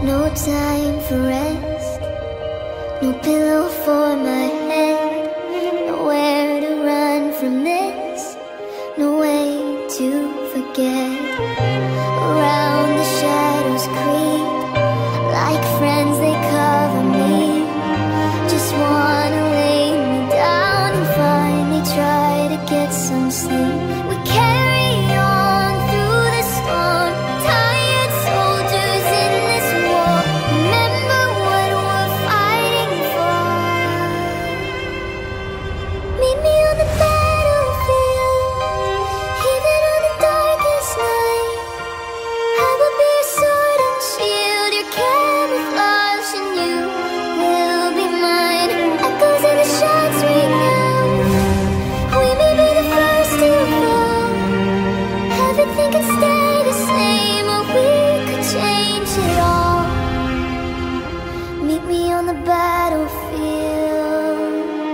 No time for rest, no pillow for my head, nowhere to run from this, no way to forget. Around the shadows creep, like friends they cover me. Just wanna lay me down and finally try to get some sleep. We carry on through the storm, tired soldiers in this war. Remember what we're fighting for. Meet me on the battlefield, even on the darkest night. I will be your sword and shield, your camouflage, and you will be mine. Echoes in the shots ring out. We may be the first to fall. Everything can stay the same, or we could change it all. Meet me on the battlefield.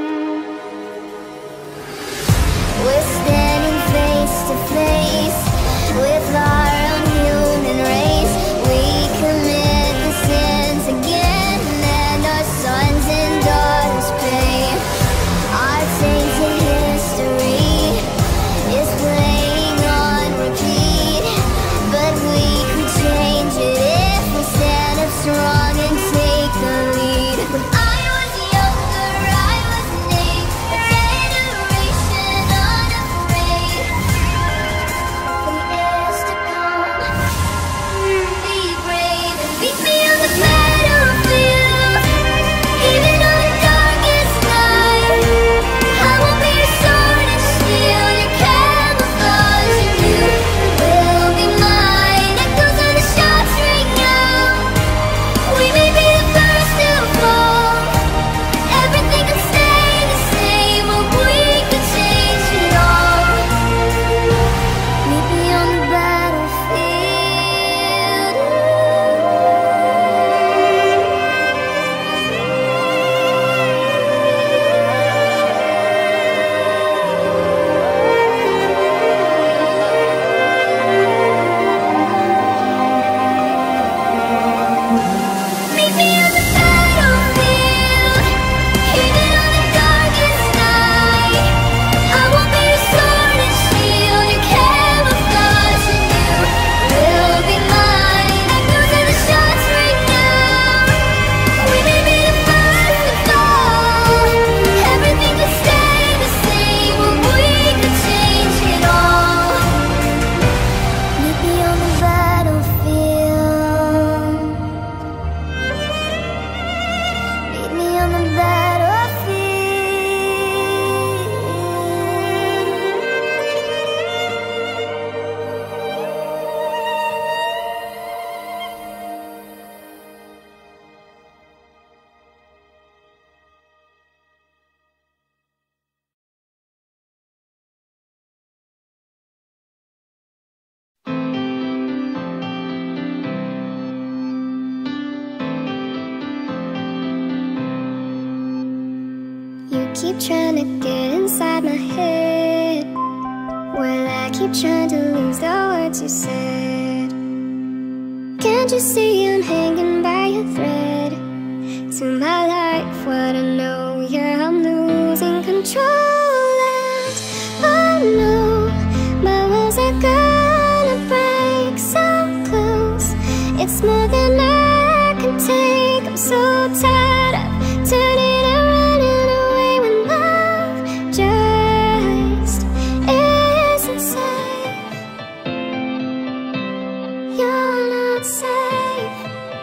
We're standing face to face with our own human race. We commit the sins again, and our sons and daughters pay. Our tainted history is playing on repeat, but we could change it if we stand up strong and take the lead. When I was younger, I was named a generation unafraid. For the years to come, be brave and meet me on the battlefield, even on the darkest night. I will be your sword and shield, your camouflage, and you will be mine. Echoes of the shots ring out. We may be the first to fall. Everything can stay the same, or we could change it all. Meet me on the battlefield. Meet me on the battlefield, even on the darkest night. I will be your sword and shield, your camouflage, and you will be mine. Echoes of the shots ring out. We may be the first to fall. Everything could stay the same, or we could change it all. Meet me on the battlefield. Meet me on the battlefield. You keep trying to get inside my head, while I keep trying to lose the words you said. Can't you see I'm hanging by a thread to my life? What I know, yeah, I'm losing control. And oh no, my walls are gonna break so close. It's more than I can take. I'm so tired of turning and running away when love just isn't safe. You're not safe.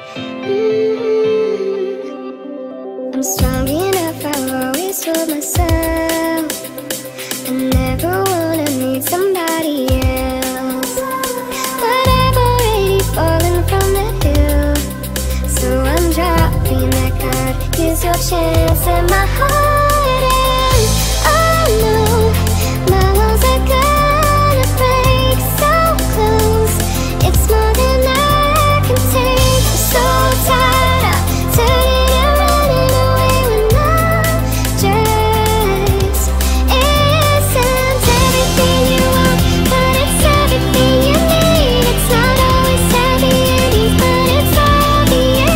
I'm strong enough, I've always told myself I never wanna need somebody else. But I've already fallen from the hill, so I'm dropping that card. Here's your chance at my heart. And oh no, my walls are gonna break so close. It's more than I can take. I'm so tired of turning and running away when love just isn't everything you want, but it's everything you need. It's not always happy endings, but it's all the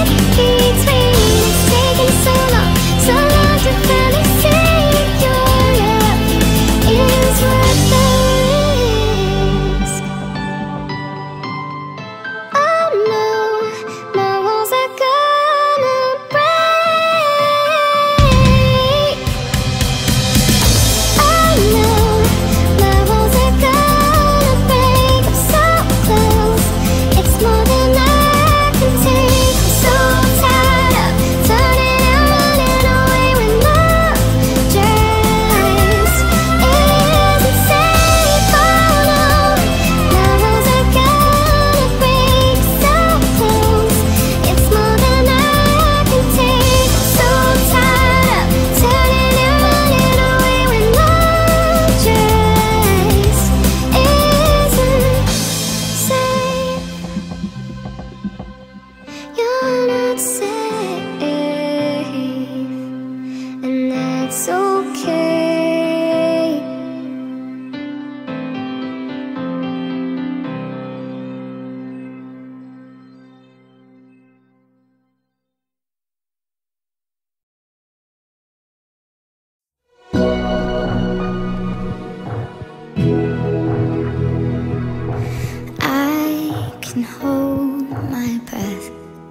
can hold my breath.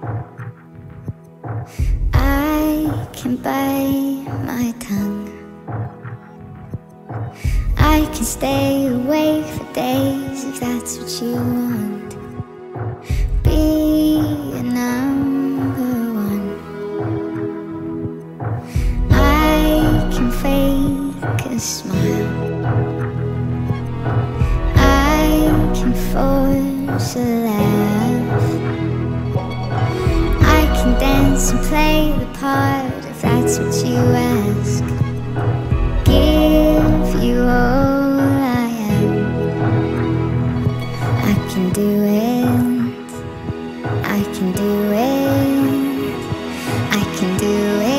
I can bite my tongue. I can stay awake for days if that's what you want. Be a number one. I can fake a smile. I can force a laugh. I can dance and play the part if that's what you ask. Give you all I am. I can do it. I can do it. I can do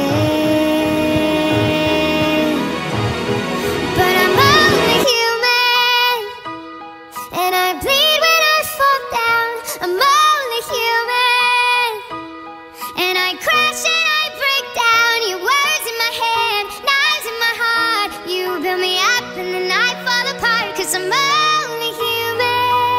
it. But I'm only human, and I bleed when I fall down. I'm only human, and I crash and I break down. Your words in my head, knives in my heart. You build me up and then I fall apart, 'cause I'm only human.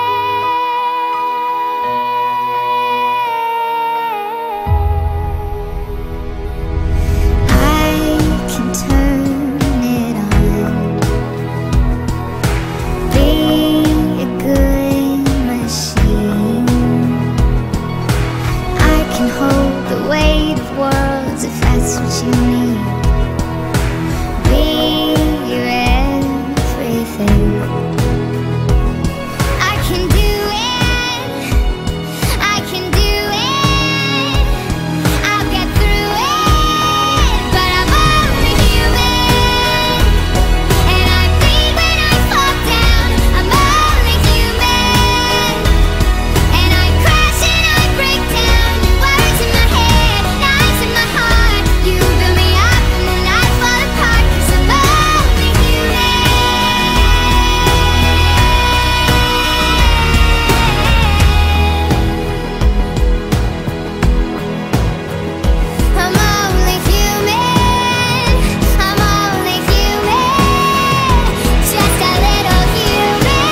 I can turn it on. Be a good machine. I can hold the weight of worlds if that's what you need. Be your everything. I can do it. I can do it. I'll get through it. But I'm only human, and I bleed when I fall down. I'm only human, and I crash and I break down. Words in my head, knives in my heart. You build me up and then I fall apart, 'cause I'm only human. I'm only human. I'm only human. Just a little human.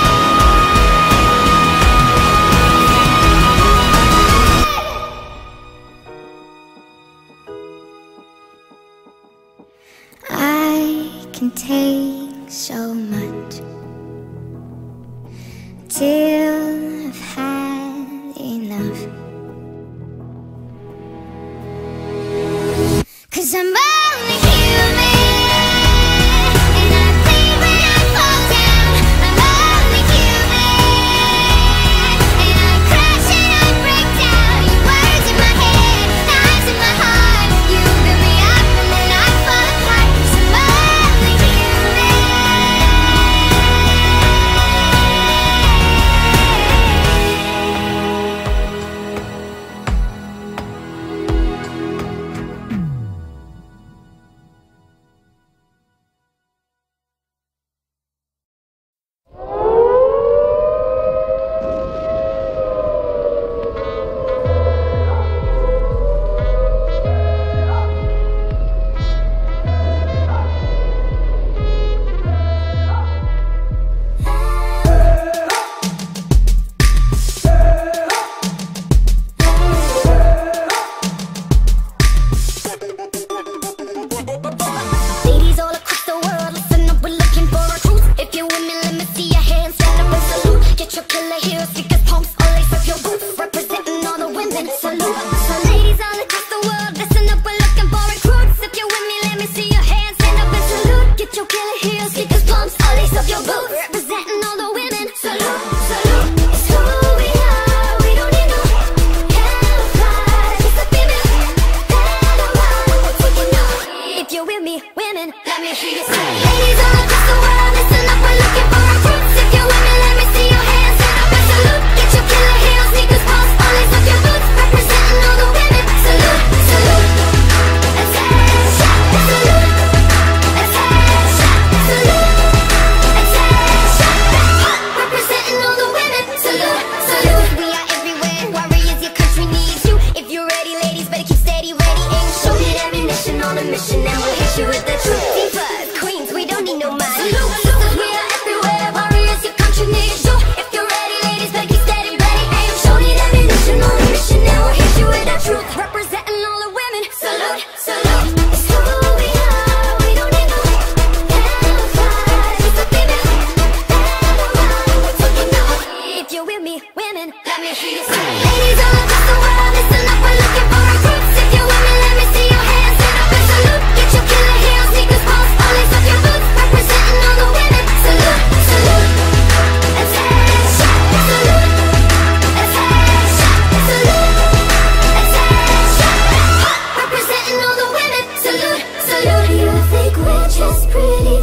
I can take so much till I've had enough, 'cause I'm only human, and I bleed when I fall down. I'm only human, and I crash and I break down. Your words in my head, knives in my heart. You build me up and then I fall apart, 'cause I'm only human. Ladies all across the world, listen up, we're looking for recruits. If you're with me, let me see your hands, stand up and salute. Get your killer heels, sneakers, pumps, all lace up your boots. Representing all the women, salute. So ladies all across the world, listen up, we're looking for recruits. If you're with me, let me see your hands, stand up and salute. Get your killer heels, sneakers, pumps, all lace up your boots. Representing all the women, salute, salute. It's who we are, we don't need no help. It's a female, better one, we're taking off. If you're with me, women, let me hear you say. Ladies all across the world, listen up, we're looking for recruits. If you're with me, let me see your hands, stand up and salute. women. Let me hear you say. Ladies all across the world, listen up, we're looking for recruits. If you're women, let me see your hands. Stand up and salute. Get your killer heels, sneakers, pumps, all lace up your boots. Representing all the women. Salute, salute. Attention, salute. Attention, salute. Attention, representing all the women. Salute, salute. You think we're just pretty